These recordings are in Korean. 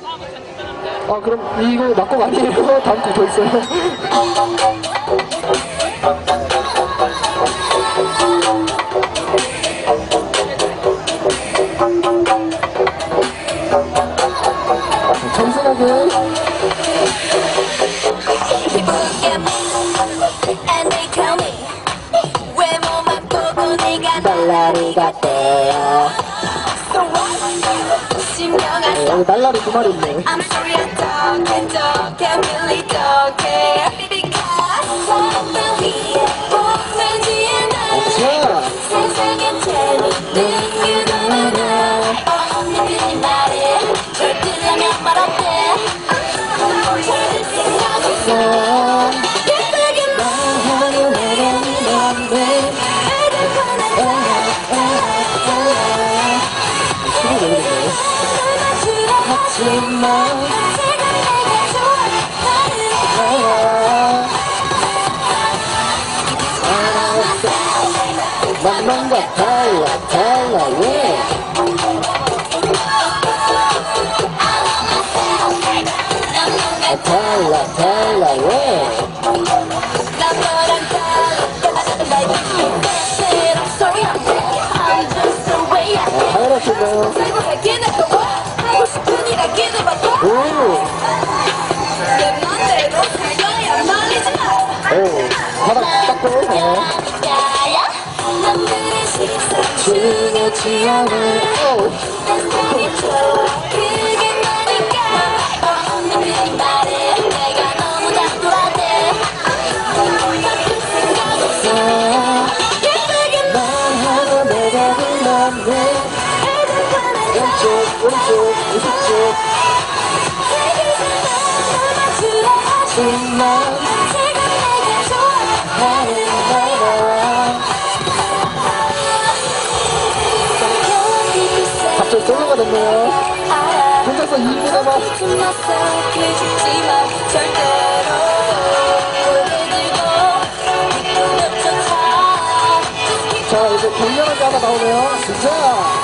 아, 그럼 이거 낙곡 아니에요? 다음 곡 더 있어요. 정순하게. 날라리 같대요. 여기 날라리 두 마리 있네. 만만과 달라 왜 달라 왜 잘하시네요. 오, 바닥 닦고 중요치 않은 왼쪽 오른쪽 우측쪽 갑자기 솔로가 됐네요. 혼자서 2분 해봐. 자, 이제 격렬하게 하나 나오네요. 진짜.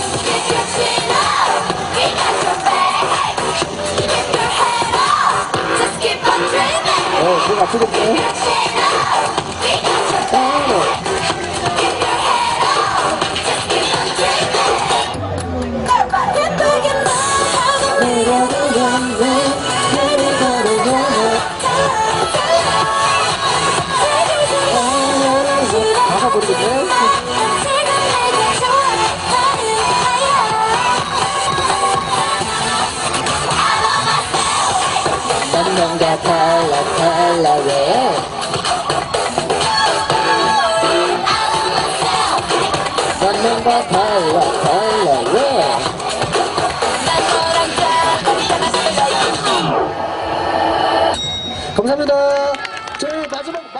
좀 아프겠네. 가사 모르겠네. 뭔가 달라 왜 뭔가 달라 왜 감사합니다. 저희 마지막